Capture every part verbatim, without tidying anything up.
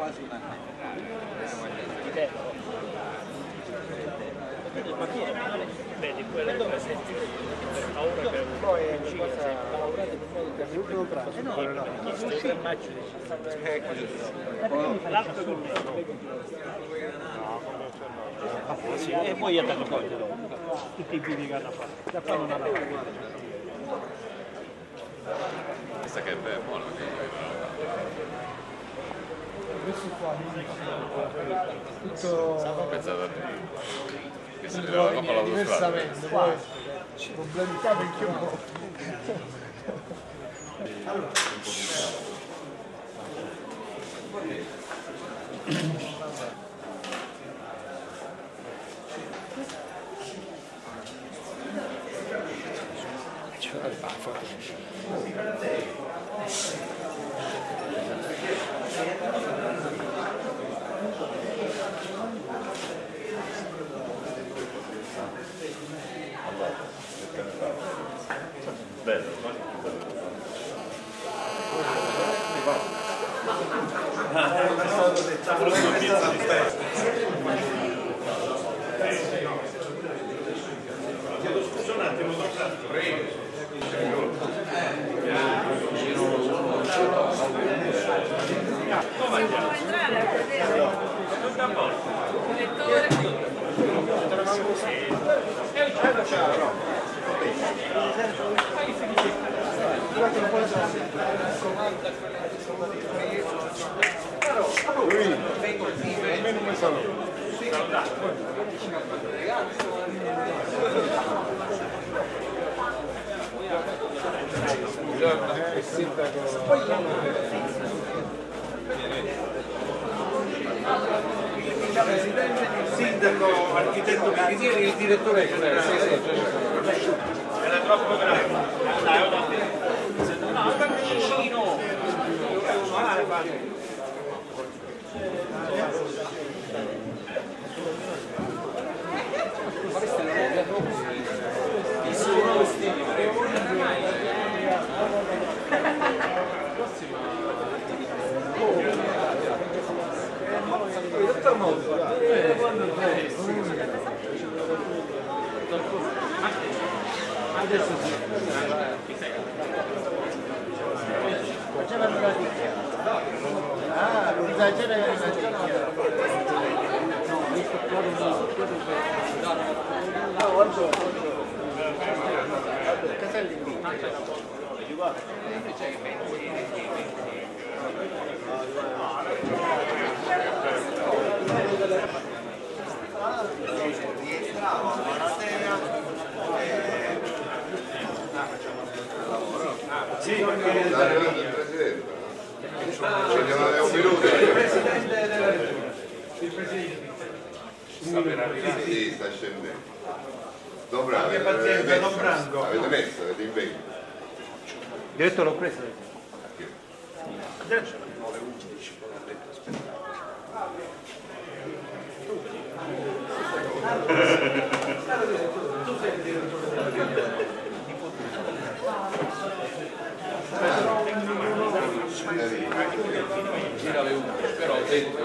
quasi un anno. Vedi, quello che presenti per paura che poi è una cosa lavorata in un modo che l'ultimo braccio no, no, il tre maggio l'altro con me no, sì, e poi io te lo voglio tutti i piedi che hanno fatto da poi non hanno fatto questa che è buona questo qua tutto pensato a te che si vedeva la coppa diversamente poi problemi anche un po'. bello chiedo scusa un attimo prego può entrare a vedere il lettore almeno un salone il Presidente, il sindaco, architetto Pichinieri, il direttore generale. Sì, sì. Era troppo grande. No, sta vicino. adesso sì facevano la nicchia ah l'organizzazione era una nicchia no questo qua no guarda caselli Sì, perché dare il presidente. Ce ne aveva un minuto. il presidente della regione. Il presidente. Sta per arrivare. Sì, sta scendendo. Don Branco. Anche pazienza, Don Branco. Avete messo, avete impegno. direttore l'ho preso Adesso alle nove e undici, non ho detto aspetta. Tu sei il direttore della regione. Gira alle undici, però ho detto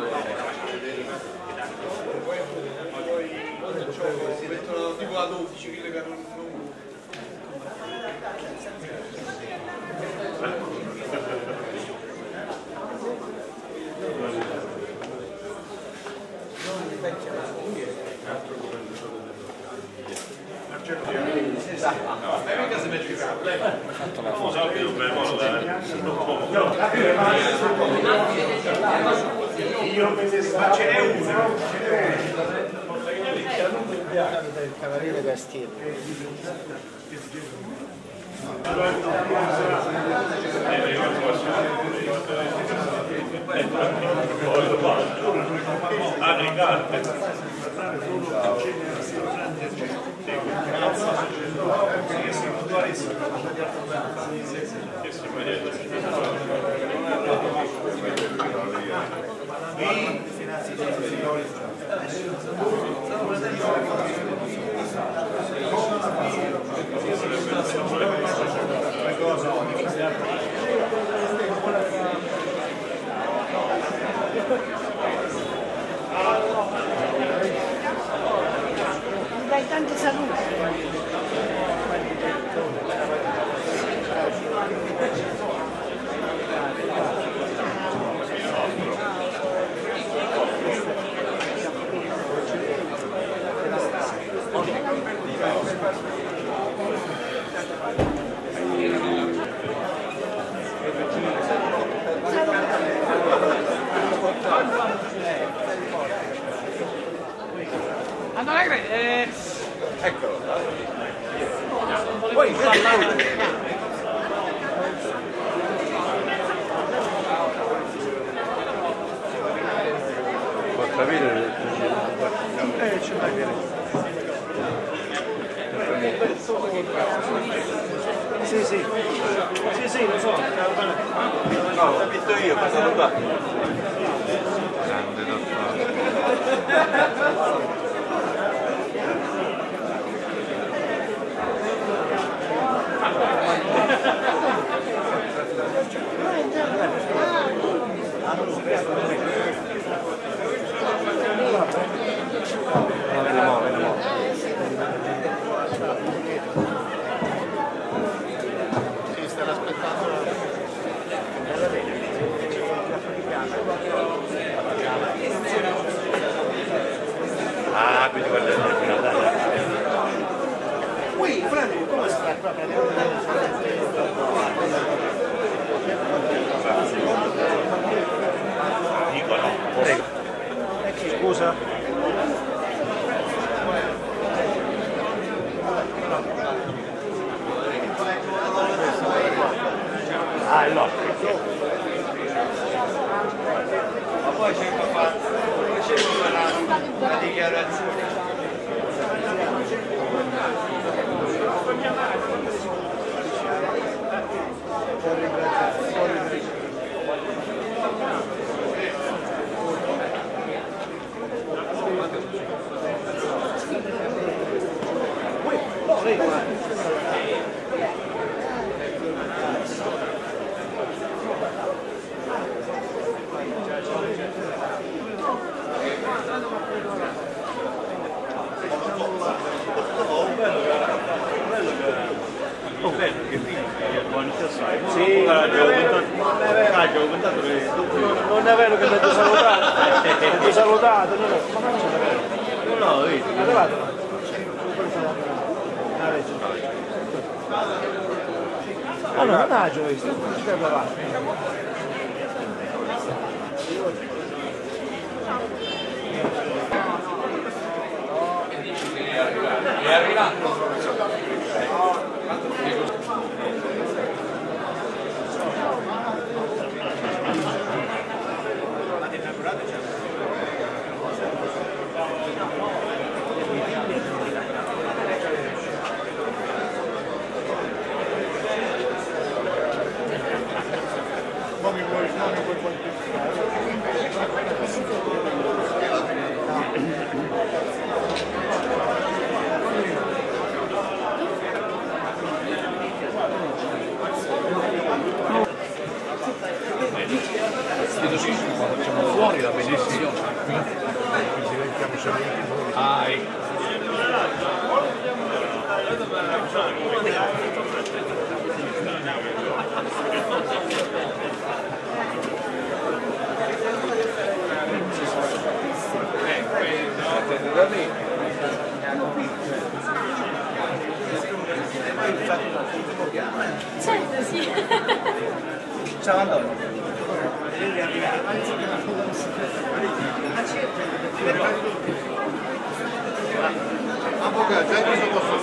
Si mettono tipo a dodici, quelli che non... No, e mica si mette il capo. Fatto la foto. Ma ce n'è uno. del cavaliere Castiello Ah, Riccardo. Dai tanti saluti. Andrea Gre, eh... Eccolo. Poi parlare. Può capire? Eh, ce l'hai bene. Sì, sì. Sì, sì, lo so. No, l'ho visto io, passano qua. Grande dottore. Sì, stanno aspettando. Ah, quindi guarda il Qui, Franco, come sta? Dicono. Prego. Scusa? Ah, il nostro. Ma poi c'è da fare una dichiarazione. Sì, non è vero che mi ha salutato, mi ha salutato, non No, vedi. è arrivato. Ah no, non ha visto, ci deve provare. È arrivato. Fuori da benissimo. Ah, ecco. Da me. Certo, sì. Ciao Antonio. Avvocato, già cosa posso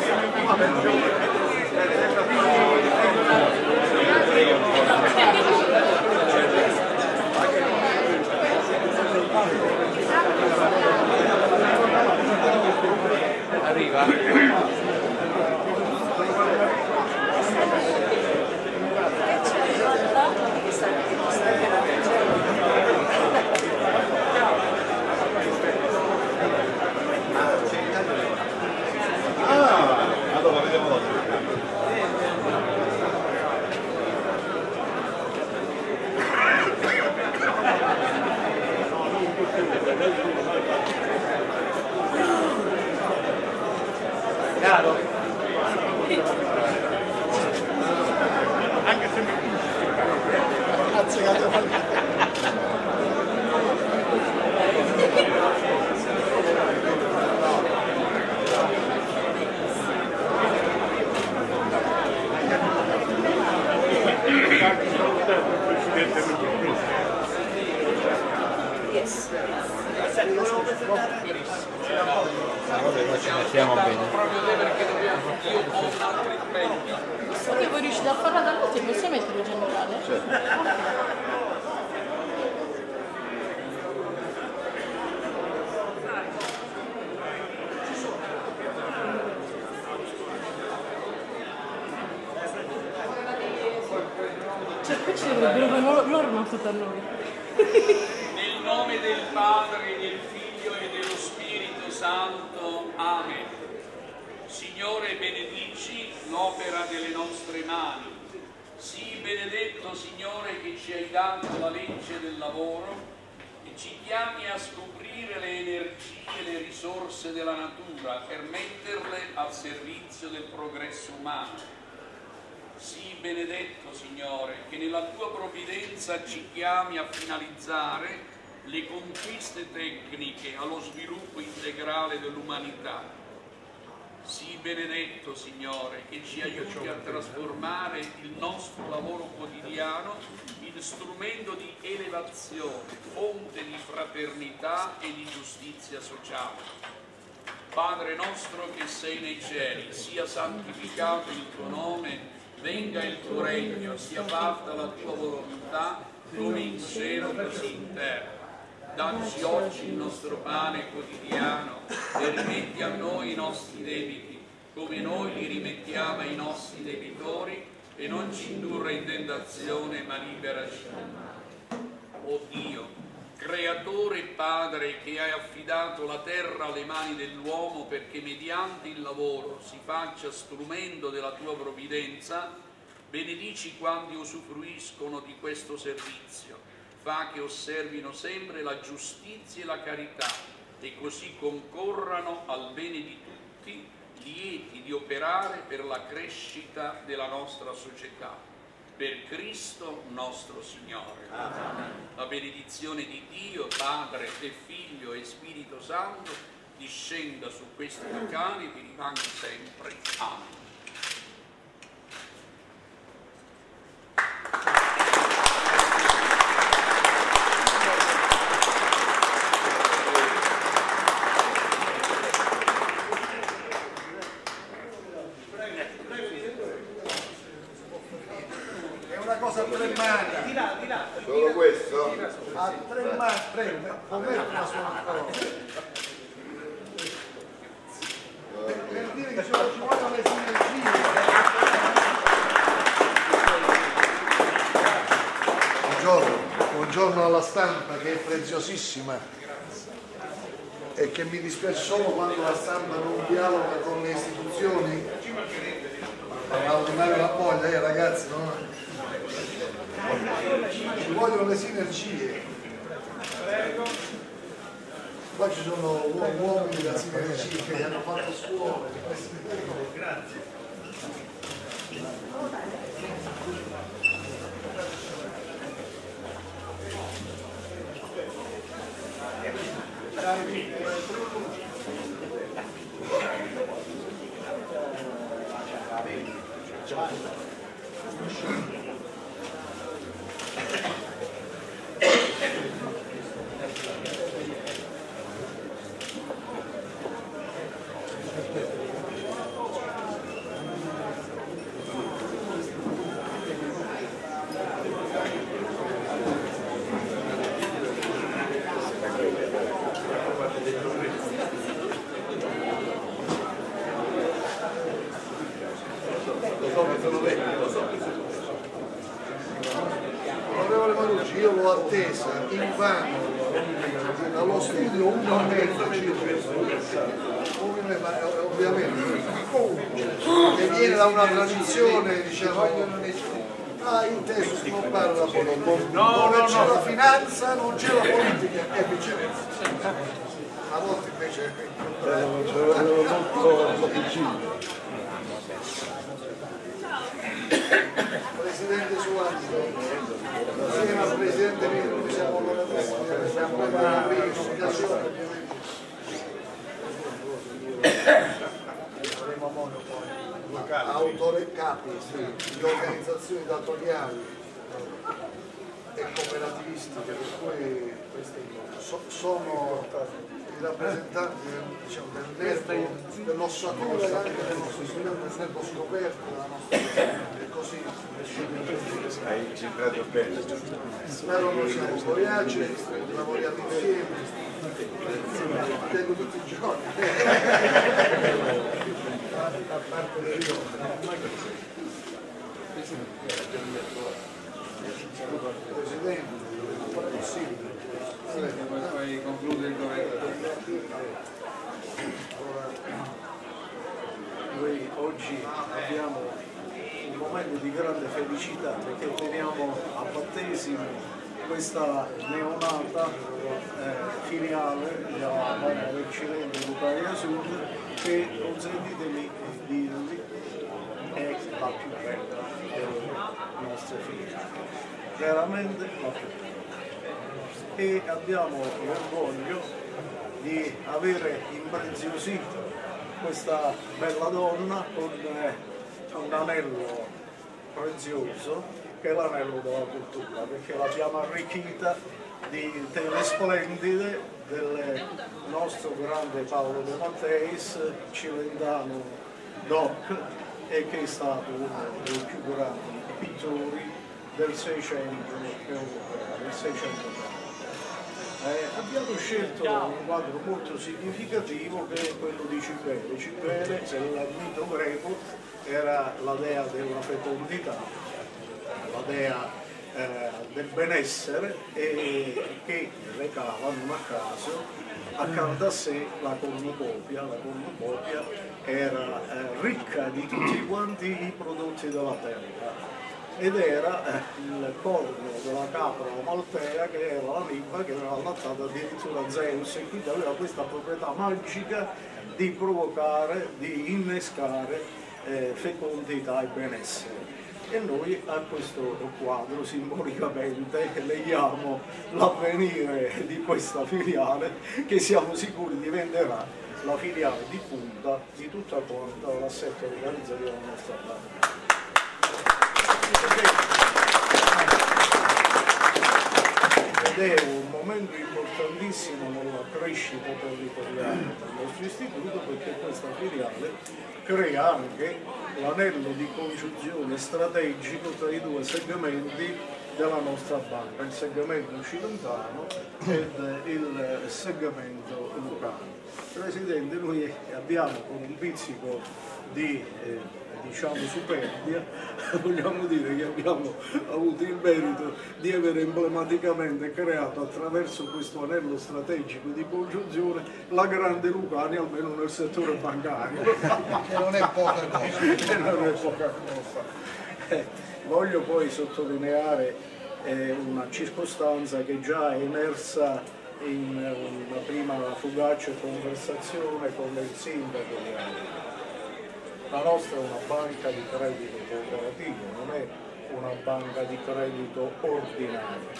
Arriva. allora vediamo oggi. Chiaro? Anche se mi Vabbè, noi ci mettiamo bene. Proprio te perché dobbiamo, io ho un altro impegno. Se che voi riuscite a farla da tutti, possiamo metterlo generale? Cioè qui ci dovrebbero fare loro, non tutto a noi. Nel nome del Padre, del Figlio e dello Spirito Santo. Amen. Signore, benedici l'opera delle nostre mani. Sii benedetto, Signore, che ci hai dato la legge del lavoro e ci chiami a scoprire le energie e le risorse della natura per metterle al servizio del progresso umano. Sii benedetto, Signore, che nella tua provvidenza ci chiami a finalizzare le conquiste tecniche allo sviluppo integrale dell'umanità. Sii benedetto, Signore, che ci aiuti a trasformare il nostro lavoro quotidiano in strumento di elevazione, fonte di fraternità e di giustizia sociale. Padre nostro che sei nei cieli, sia santificato il tuo nome, venga il tuo regno, sia fatta la tua volontà, come in cielo così in terra. Dacci oggi il nostro pane quotidiano e rimetti a noi i nostri debiti, come noi li rimettiamo ai nostri debitori, e non ci indurre in tentazione, ma liberaci dal male. O Dio, Creatore e Padre, che hai affidato la terra alle mani dell'uomo perché mediante il lavoro si faccia strumento della tua provvidenza, benedici quanti usufruiscono di questo servizio, fa che osservino sempre la giustizia e la carità e così concorrano al bene di tutti, lieti di operare per la crescita della nostra società. Per Cristo nostro Signore. Amen. La benedizione di Dio, Padre e Figlio e Spirito Santo discenda su questi locali e vi rimanga sempre. Amen. Solo questo? A tre mani, prego, può mettere una sola parola. Per, per dire che ci vogliono le sinergie. Buongiorno, buongiorno alla stampa che è preziosissima e che mi dispiace solo quando la stampa non dialoga con le istituzioni. Mario la moglie, eh ragazzi, no? Ci vogliono le sinergie. Qua ci sono uomini da sinergie che hanno fatto scuola. Grazie. Onorevole Marucci, io l'ho attesa in vano dallo studio uno e mezzo circa, ovviamente, che viene da una tradizione, diciamo, ha inteso snobbare la politica. No, Dove no, c'è no. la finanza non c'è la politica e viceversa. Erano molto vicini. Presidente Suanzo, insieme al Presidente Mirko siamo lavoratori, siamo una riunificazione. Autore capi, sì, di organizzazioni datoriali e cooperativistiche, per cui so, sono i rappresentanti diciamo, del nervo, dell'ossatura anche del nervo scoperto della nostra e così hai centrato bene. spero noi siamo coriacei, lavoriamo insieme tengo tutti i giorni a parte del Presidente, poi conclude il governo. Noi oggi abbiamo un momento di grande felicità perché teniamo a battesimo questa neonata eh, filiale della Banca del Cilento di Lucania Sud che, consentitemi di dirvi, è la più bella delle nostre filiali, veramente la più bella. E abbiamo l'orgoglio di avere impreziosito questa bella donna con un anello prezioso che è l'anello della cultura, perché l'abbiamo arricchita di tele splendide del nostro grande Paolo De Matteis, cilentano doc, e che è stato uno dei più grandi pittori del Seicento europeo, del Seicento. Eh, abbiamo scelto un quadro molto significativo che è quello di Cibele. Cibele, nel mito greco, era la dea della fecondità, la dea eh, del benessere, e che recava, non a caso, accanto a sé la cornucopia. La cornucopia era eh, ricca di tutti quanti i prodotti della terra. Ed era eh, il corno della capra maltea, che era la linfa che aveva allattato addirittura Zeus, e quindi aveva questa proprietà magica di provocare, di innescare eh, fecondità e benessere. E noi a questo quadro simbolicamente leghiamo l'avvenire di questa filiale, che siamo sicuri diventerà la filiale di punta di tutta quanta l'assetto organizzativo della nostra banca. Ed è un momento importantissimo nella crescita territoriale del nostro istituto, perché questa filiale crea anche l'anello di congiunzione strategico tra i due segmenti della nostra banca, il segmento occidentale ed il segmento lucano. Presidente, noi abbiamo con un pizzico di eh, diciamo superbia, vogliamo dire che abbiamo avuto il merito di aver emblematicamente creato attraverso questo anello strategico di congiunzione la grande Lucania, almeno nel settore bancario. che non è poca cosa. che non è poca cosa. Eh, voglio poi sottolineare eh, una circostanza che già è emersa in una prima fugace conversazione con il sindaco di Ardea. La nostra è una banca di credito cooperativo, non è una banca di credito ordinario.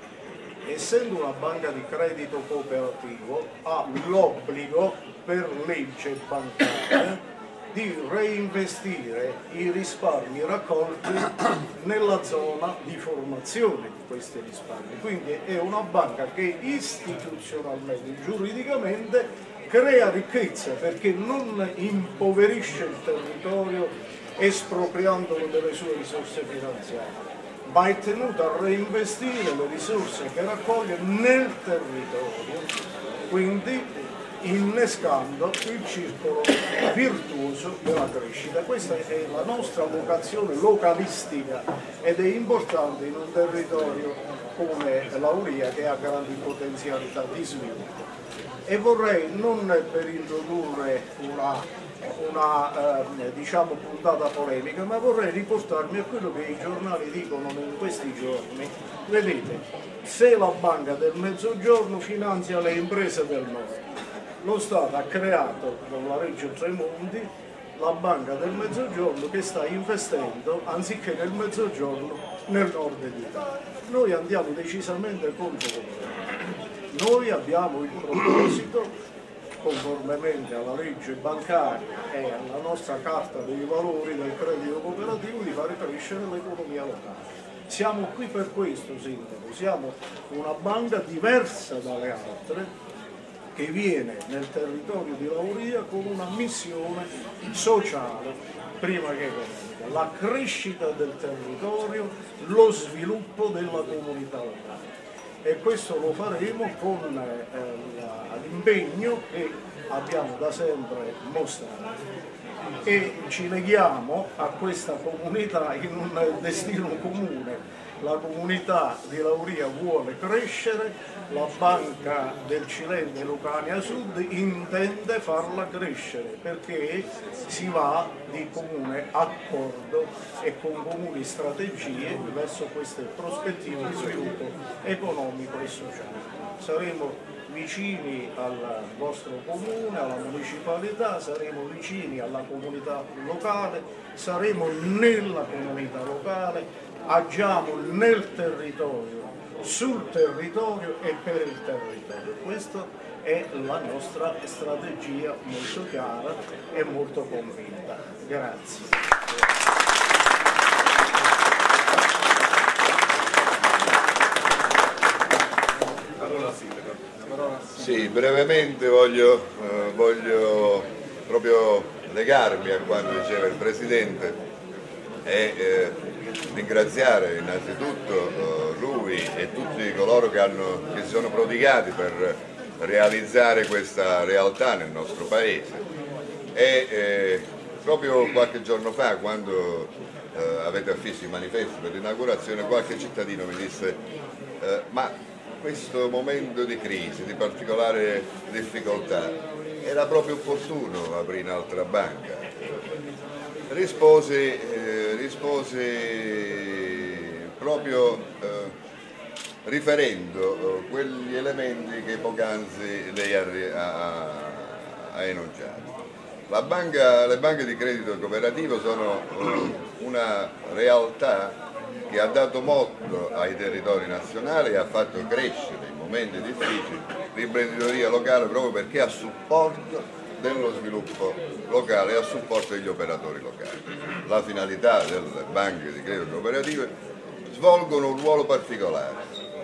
Essendo una banca di credito cooperativo, ha l'obbligo per legge bancaria di reinvestire i risparmi raccolti nella zona di formazione di questi risparmi. Quindi è una banca che istituzionalmente, giuridicamente, crea ricchezza, perché non impoverisce il territorio espropriandolo delle sue risorse finanziarie, ma è tenuto a reinvestire le risorse che raccoglie nel territorio, quindi innescando il circolo virtuoso della crescita. Questa è la nostra vocazione localistica ed è importante in un territorio come l'Auria, che ha grandi potenzialità di sviluppo. E vorrei, non per introdurre una, una eh, diciamo puntata polemica, ma vorrei riportarmi a quello che i giornali dicono in questi giorni. Vedete, se la Banca del Mezzogiorno finanzia le imprese del Nord, lo Stato ha creato con la legge Tremonti la Banca del Mezzogiorno che sta investendo anziché nel Mezzogiorno nel nord d'Italia. Noi andiamo decisamente contro questo. Noi abbiamo il proposito, conformemente alla legge bancaria e alla nostra carta dei valori del credito cooperativo, di fare crescere l'economia locale. Siamo qui per questo, Sindaco, siamo una banca diversa dalle altre che viene nel territorio di Lauria con una missione sociale prima che economica, la crescita del territorio, lo sviluppo della comunità locale. E questo lo faremo con eh, l'impegno che abbiamo da sempre mostrato e ci leghiamo a questa comunità in un destino comune. La comunità di Lauria vuole crescere, la Banca del Cilento e Lucania Sud intende farla crescere perché si va di comune accordo e con comuni strategie verso queste prospettive di sviluppo economico e sociale. Saremo vicini al vostro comune, alla municipalità, saremo vicini alla comunità locale, saremo nella comunità locale, agiamo nel territorio, sul territorio e per il territorio. Questa è la nostra strategia molto chiara e molto convinta. Grazie. Sì, brevemente voglio, eh, voglio proprio legarmi a quanto diceva il Presidente e eh, ringraziare innanzitutto eh, lui e tutti coloro che, hanno, che si sono prodigati per realizzare questa realtà nel nostro Paese. E eh, proprio qualche giorno fa, quando eh, avete affisso i manifesti per l'inaugurazione, qualche cittadino mi disse eh, ma questo momento di crisi, di particolare difficoltà, era proprio opportuno aprire un'altra banca. Risposi, eh, risposi proprio eh, riferendo eh, quegli elementi che poc'anzi lei ha, ha, ha enunciato. La banca, le banche di credito cooperativo sono eh, una realtà che ha dato molto ai territori nazionali e ha fatto crescere in momenti difficili l'imprenditoria locale proprio perché a supporto dello sviluppo locale e a supporto degli operatori locali. La finalità delle banche di credito cooperative svolgono un ruolo particolare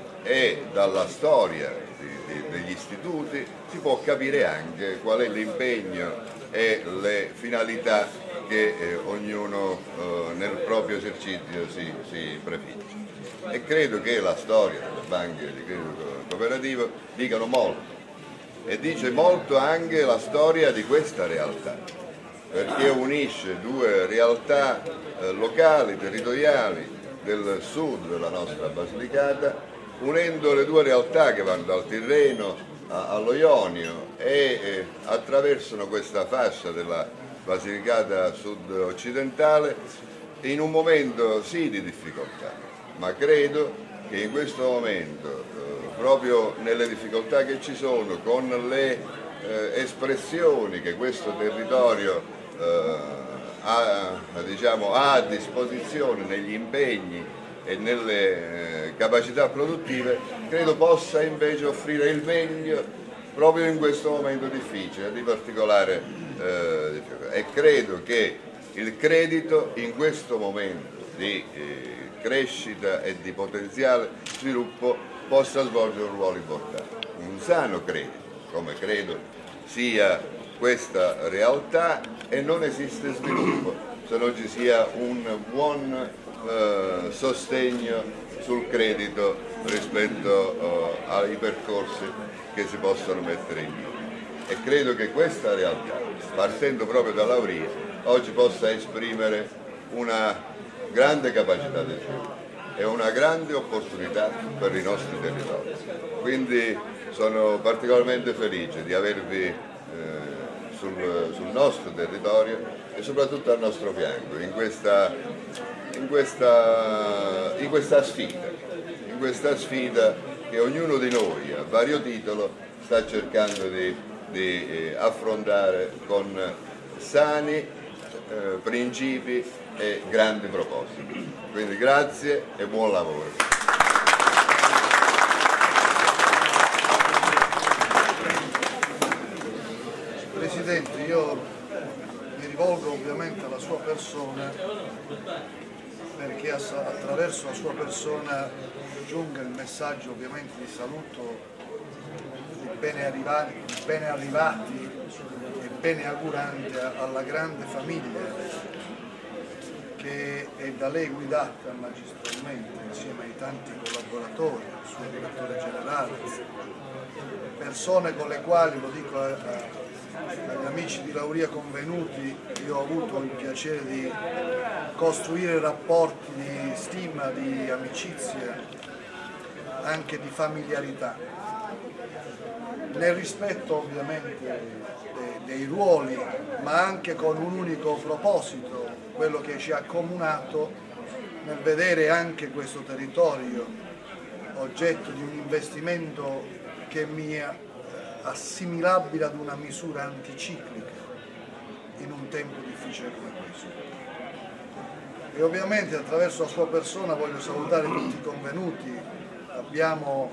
e dalla storia di, di, degli istituti si può capire anche qual è l'impegno e le finalità che eh, ognuno eh, nel proprio esercizio si, si prefigge. E credo che la storia delle banche di credito cooperativo dicano molto e dice molto anche la storia di questa realtà, perché unisce due realtà eh, locali, territoriali del sud della nostra Basilicata, unendo le due realtà che vanno dal Tirreno a, allo Ionio e eh, attraversano questa fascia della Basilicata sud-occidentale in un momento sì di difficoltà, ma credo che in questo momento, eh, proprio nelle difficoltà che ci sono, con le eh, espressioni che questo territorio eh, ha, diciamo, ha a disposizione negli impegni e nelle eh, capacità produttive, credo possa invece offrire il meglio proprio in questo momento difficile, di particolare eh, difficoltà. E credo che il credito in questo momento di eh, crescita e di potenziale sviluppo possa svolgere un ruolo importante. Un sano credito, come credo sia questa realtà, e non esiste sviluppo se non ci sia un buon eh, sostegno sul credito rispetto eh, ai percorsi che si possono mettere in piedi. E credo che questa realtà, partendo proprio da Lauria, oggi possa esprimere una grande capacità di sviluppo e una grande opportunità per i nostri territori. Quindi sono particolarmente felice di avervi eh, sul, sul nostro territorio e soprattutto al nostro fianco in questa, in questa, in questa sfida, in questa sfida che ognuno di noi a vario titolo sta cercando di di eh, affrontare con sani eh, principi e grandi propositi. Quindi grazie e buon lavoro. Presidente, io mi rivolgo ovviamente alla sua persona perché attraverso la sua persona giunga il messaggio ovviamente di saluto, di bene arrivati, di bene arrivati e bene auguranti alla grande famiglia che è da lei guidata magistralmente insieme ai tanti collaboratori, al suo direttore generale, persone con le quali, lo dico a, a agli amici di Lauria convenuti, io ho avuto il piacere di costruire rapporti di stima, di amicizia, anche di familiarità, nel rispetto ovviamente dei, dei ruoli, ma anche con un unico proposito, quello che ci ha accomunato nel vedere anche questo territorio oggetto di un investimento che mi è assimilabile ad una misura anticiclica in un tempo difficile come questo. E ovviamente attraverso la sua persona voglio salutare tutti i convenuti. Abbiamo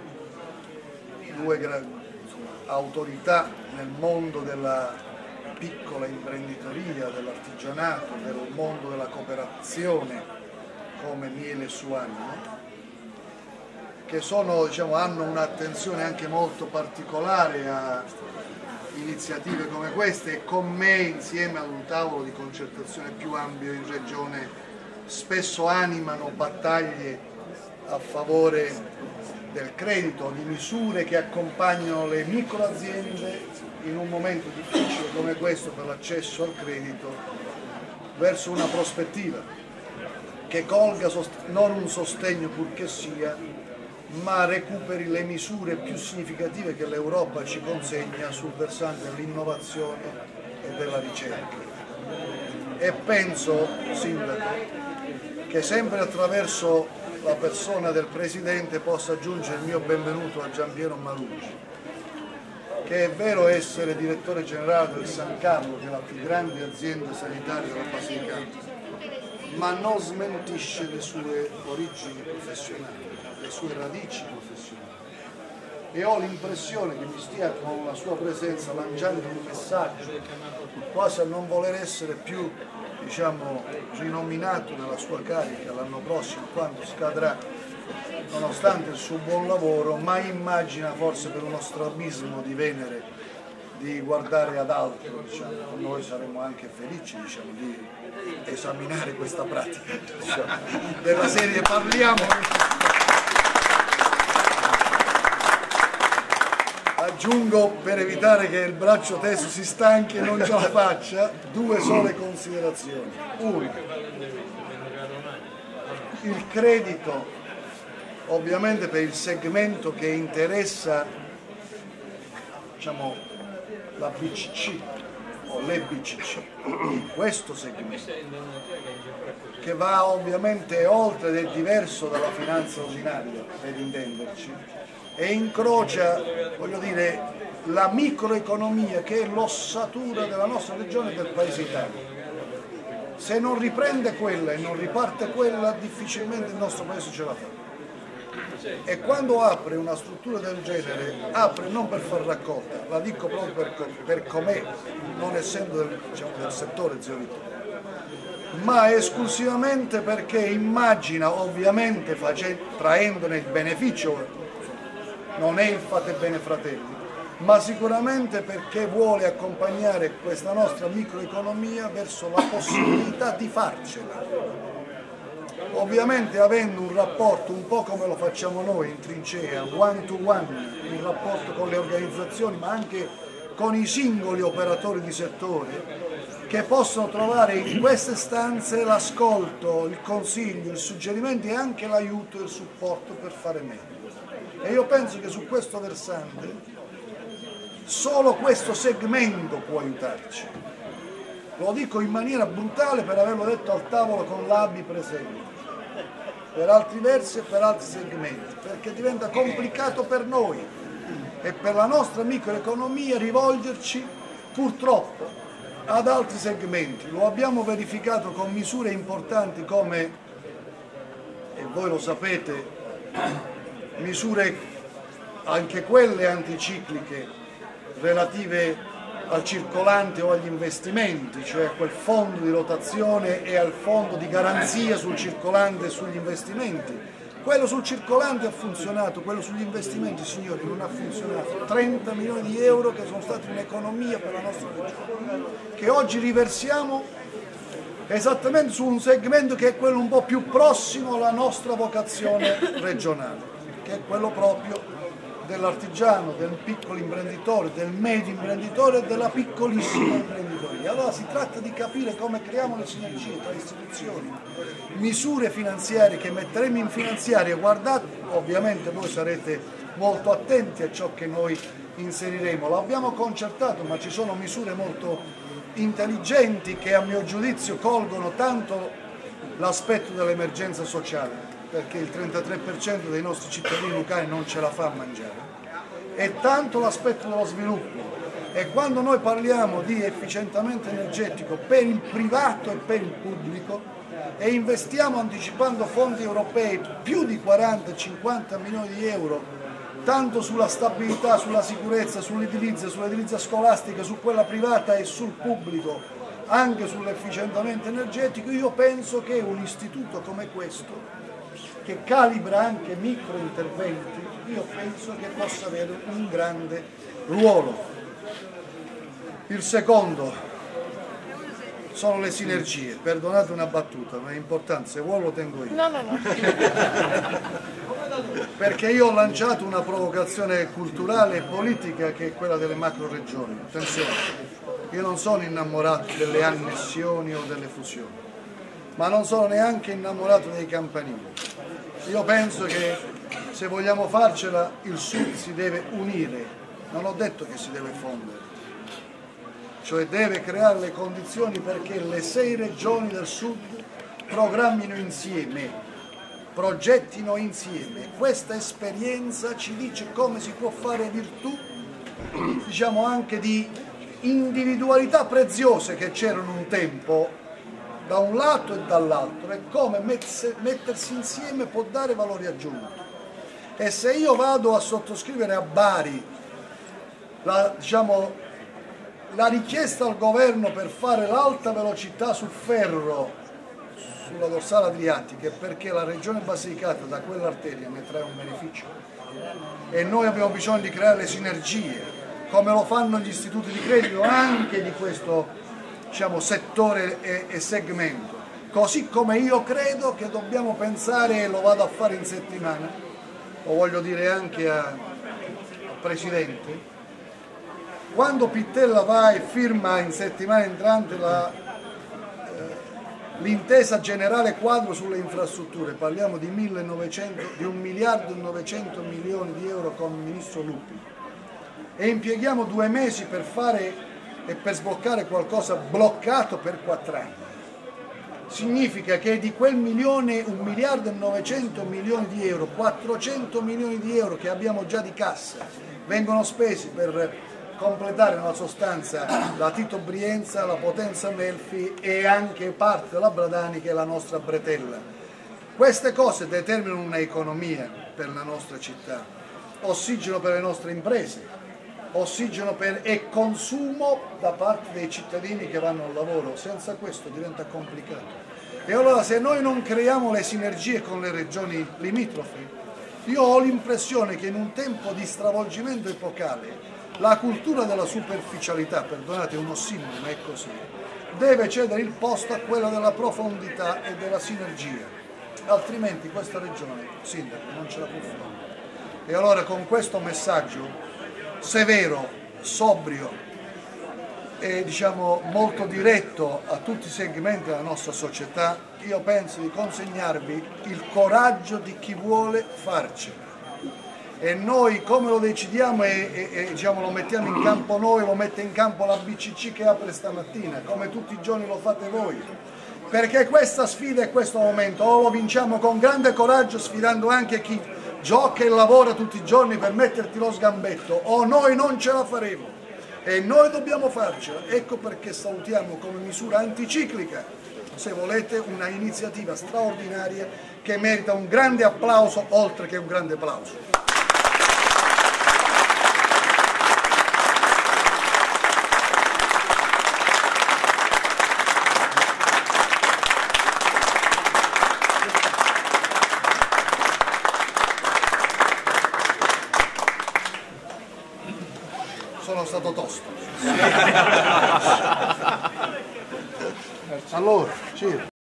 due autorità nel mondo della piccola imprenditoria, dell'artigianato, del mondo della cooperazione come Miele Suanno, che sono, diciamo, hanno un'attenzione anche molto particolare a iniziative come queste e con me insieme ad un tavolo di concertazione più ampio in regione spesso animano battaglie a favore del credito, di misure che accompagnano le microaziende in un momento difficile come questo per l'accesso al credito verso una prospettiva che colga non un sostegno purché sia, ma recuperi le misure più significative che l'Europa ci consegna sul versante dell'innovazione e della ricerca. E penso, Sindaco, che sempre attraverso la persona del Presidente possa aggiungere il mio benvenuto a Giampiero Marucci, che è vero essere direttore generale del San Carlo, che è la più grande azienda sanitaria della Basilicata, ma non smentisce le sue origini professionali, le sue radici professionali, e ho l'impressione che mi stia con la sua presenza lanciando un messaggio quasi a non voler essere più, diciamo, rinominato nella sua carica l'anno prossimo quando scadrà, nonostante il suo buon lavoro, ma immagina forse per uno strabismo di Venere di guardare ad altro, diciamo. Noi saremmo anche felici, diciamo, di esaminare questa pratica, diciamo, della serie parliamo. Aggiungo, per evitare che il braccio teso si stanchi e non ce la faccia, due sole considerazioni. Uno, il credito ovviamente per il segmento che interessa, diciamo, la B C C o le B C C, questo segmento che va ovviamente oltre ed è diverso dalla finanza ordinaria, per intenderci, e incrocia, voglio dire, la microeconomia che è l'ossatura della nostra regione e del Paese Italia. Se non riprende quella e non riparte quella, difficilmente il nostro Paese ce la fa. E quando apre una struttura del genere, apre non per far raccolta, la dico proprio per, per com'è, non essendo del, diciamo, del settore zio Vittorio, ma esclusivamente perché immagina, ovviamente facendo, traendone il beneficio, non è il fate bene fratelli, ma sicuramente perché vuole accompagnare questa nostra microeconomia verso la possibilità di farcela. Ovviamente avendo un rapporto un po' come lo facciamo noi in trincea, one to one, un rapporto con le organizzazioni ma anche con i singoli operatori di settore che possono trovare in queste stanze l'ascolto, il consiglio, il suggerimento e anche l'aiuto e il supporto per fare meglio. E io penso che su questo versante solo questo segmento può aiutarci. Lo dico in maniera brutale per averlo detto al tavolo con l'A B I presente, per altri versi e per altri segmenti, perché diventa complicato per noi e per la nostra microeconomia rivolgerci purtroppo ad altri segmenti. Lo abbiamo verificato con misure importanti come, e voi lo sapete, misure anche quelle anticicliche relative al circolante o agli investimenti, cioè quel fondo di rotazione e al fondo di garanzia sul circolante e sugli investimenti. Quello sul circolante ha funzionato, quello sugli investimenti, signori, non ha funzionato. trenta milioni di euro che sono stati un'economia per la nostra regione, che oggi riversiamo esattamente su un segmento che è quello un po' più prossimo alla nostra vocazione regionale, che è quello proprio dell'artigiano, del piccolo imprenditore, del medio imprenditore e della piccolissima imprenditoria. Allora si tratta di capire come creiamo le sinergie tra istituzioni, misure finanziarie che metteremo in finanziaria. Guardate, ovviamente voi sarete molto attenti a ciò che noi inseriremo, l'abbiamo concertato, ma ci sono misure molto intelligenti che a mio giudizio colgono tanto l'aspetto dell'emergenza sociale, perché il trentatré per cento dei nostri cittadini lucani non ce la fa a mangiare, e tanto l'aspetto dello sviluppo. E quando noi parliamo di efficientamento energetico per il privato e per il pubblico e investiamo anticipando fondi europei più di quaranta cinquanta milioni di euro, tanto sulla stabilità, sulla sicurezza, sull'edilizia, sull'edilizia scolastica, su quella privata e sul pubblico, anche sull'efficientamento energetico, io penso che un istituto come questo, che calibra anche micro interventi, io penso che possa avere un grande ruolo. Il secondo sono le sinergie. Perdonate una battuta, ma è importante, se vuoi lo tengo io. No, no, no. Perché io ho lanciato una provocazione culturale e politica che è quella delle macro regioni. Attenzione, io non sono innamorato delle annessioni o delle fusioni, ma non sono neanche innamorato dei campanili. Io penso che se vogliamo farcela il Sud si deve unire, non ho detto che si deve fondere, cioè deve creare le condizioni perché le sei regioni del Sud programmino insieme, progettino insieme. Questa esperienza ci dice come si può fare virtù, diciamo anche di individualità preziose che c'erano un tempo, da un lato e dall'altro, e come mettersi insieme può dare valori aggiunti. E se io vado a sottoscrivere a Bari la, diciamo, la richiesta al governo per fare l'alta velocità sul ferro sulla dorsale adriatica, è perché la regione Basilicata da quell'arteria ne trae un beneficio e noi abbiamo bisogno di creare le sinergie, come lo fanno gli istituti di credito anche di questo, diciamo, settore e, e segmento. Così come io credo che dobbiamo pensare, e lo vado a fare in settimana, lo voglio dire anche a, al Presidente, quando Pittella va e firma in settimana entrante la, eh, l'intesa generale quadro sulle infrastrutture, parliamo di, millenovecento, di un miliardo e novecento milioni di euro con il Ministro Lupi, e impieghiamo due mesi per fare e per sbloccare qualcosa bloccato per quattro anni. Significa che di quel milione, un miliardo e novecento milioni di euro, quattrocento milioni di euro che abbiamo già di cassa, vengono spesi per completare nella sostanza la Tito Brienza, la Potenza Melfi e anche parte della Bradani che è la nostra bretella. Queste cose determinano un'economia per la nostra città, ossigeno per le nostre imprese, ossigeno per, e consumo da parte dei cittadini che vanno al lavoro. Senza questo diventa complicato. E allora se noi non creiamo le sinergie con le regioni limitrofe, io ho l'impressione che in un tempo di stravolgimento epocale la cultura della superficialità, perdonate è un ossimoro ma è così, deve cedere il posto a quella della profondità e della sinergia, altrimenti questa regione, sindaco, non ce la può fare. E allora con questo messaggio severo, sobrio e diciamo molto diretto a tutti i segmenti della nostra società, io penso di consegnarvi il coraggio di chi vuole farcela. E noi come lo decidiamo e, e, e diciamo, lo mettiamo in campo noi, lo mette in campo la B C C che apre stamattina, come tutti i giorni lo fate voi. Perché questa sfida è questo momento, o lo vinciamo con grande coraggio sfidando anche chi gioca e lavora tutti i giorni per metterti lo sgambetto, o noi non ce la faremo e noi dobbiamo farcela. Ecco perché salutiamo come misura anticiclica, se volete, una iniziativa straordinaria che merita un grande applauso oltre che un grande applauso. Sono stato tosto. Allora, ci